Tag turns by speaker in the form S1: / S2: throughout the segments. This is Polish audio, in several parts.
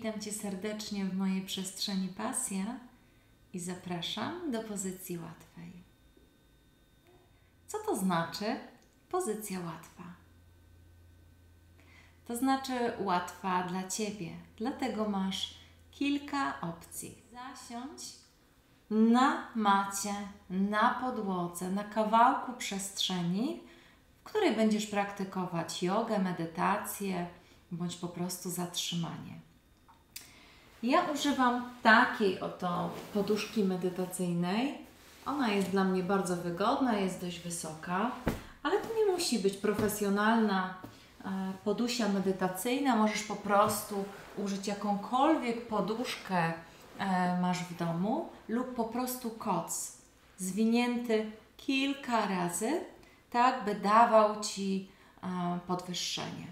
S1: Witam Cię serdecznie w mojej przestrzeni pasja i zapraszam do pozycji łatwej. Co to znaczy pozycja łatwa? To znaczy łatwa dla Ciebie, dlatego masz kilka opcji. Zasiądź na macie, na podłodze, na kawałku przestrzeni, w której będziesz praktykować jogę, medytację bądź po prostu zatrzymanie. Ja używam takiej oto poduszki medytacyjnej. Ona jest dla mnie bardzo wygodna, jest dość wysoka, ale to nie musi być profesjonalna podusia medytacyjna. Możesz po prostu użyć jakąkolwiek poduszkę masz w domu lub po prostu koc zwinięty kilka razy, tak by dawał Ci podwyższenie.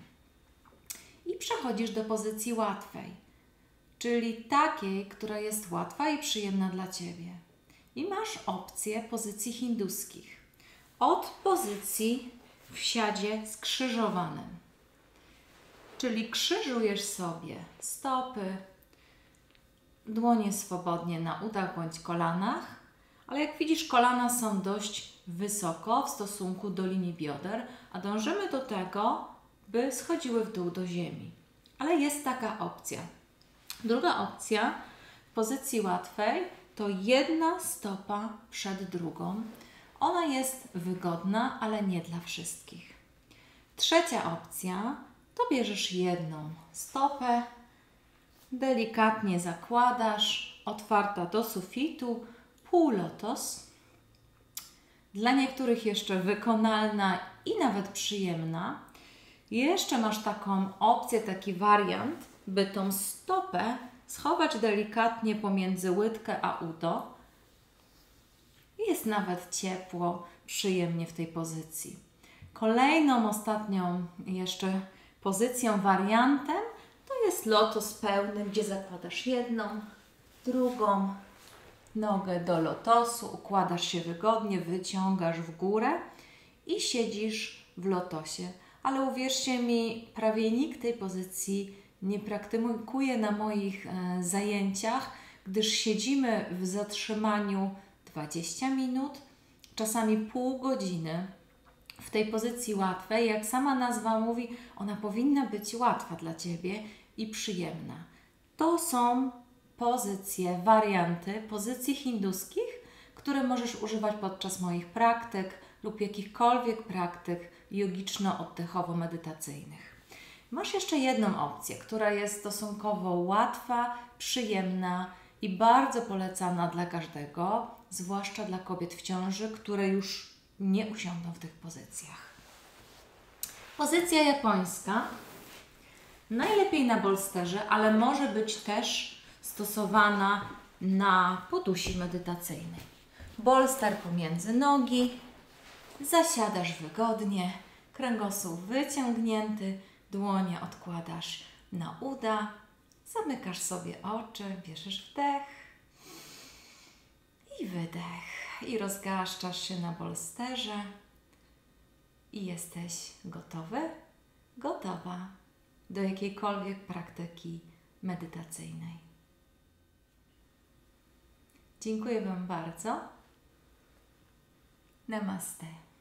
S1: I przechodzisz do pozycji łatwej, czyli takiej, która jest łatwa i przyjemna dla Ciebie. I masz opcję pozycji hinduskich. Od pozycji w siadzie skrzyżowanym. Czyli krzyżujesz sobie stopy, dłonie swobodnie na udach bądź kolanach, ale jak widzisz, kolana są dość wysoko w stosunku do linii bioder, a dążymy do tego, by schodziły w dół do ziemi. Ale jest taka opcja. Druga opcja w pozycji łatwej to jedna stopa przed drugą. Ona jest wygodna, ale nie dla wszystkich. Trzecia opcja to bierzesz jedną stopę, delikatnie zakładasz, otwarta do sufitu, półlotos. Dla niektórych jeszcze wykonalna i nawet przyjemna. Jeszcze masz taką opcję, taki wariant, by tą stopę schować delikatnie pomiędzy łydkę a udo. Jest nawet ciepło, przyjemnie w tej pozycji. Kolejną, ostatnią jeszcze pozycją, wariantem to jest lotos pełny, gdzie zakładasz jedną, drugą nogę do lotosu, układasz się wygodnie, wyciągasz w górę i siedzisz w lotosie. Ale uwierzcie mi, prawie nikt tej pozycji nie praktykuje na moich zajęciach, gdyż siedzimy w zatrzymaniu 20 minut, czasami pół godziny w tej pozycji łatwej. Jak sama nazwa mówi, ona powinna być łatwa dla Ciebie i przyjemna. To są pozycje, warianty pozycji hinduskich, które możesz używać podczas moich praktyk lub jakichkolwiek praktyk jogiczno-oddechowo-medytacyjnych. Masz jeszcze jedną opcję, która jest stosunkowo łatwa, przyjemna i bardzo polecana dla każdego, zwłaszcza dla kobiet w ciąży, które już nie usiądą w tych pozycjach. Pozycja japońska, najlepiej na bolsterze, ale może być też stosowana na podusi medytacyjnej. Bolster pomiędzy nogi, zasiadasz wygodnie, kręgosłup wyciągnięty, dłonie odkładasz na uda, zamykasz sobie oczy, bierzesz wdech i wydech i rozgaszczasz się na bolsterze i jesteś gotowy, gotowa do jakiejkolwiek praktyki medytacyjnej. Dziękuję Wam bardzo. Namaste.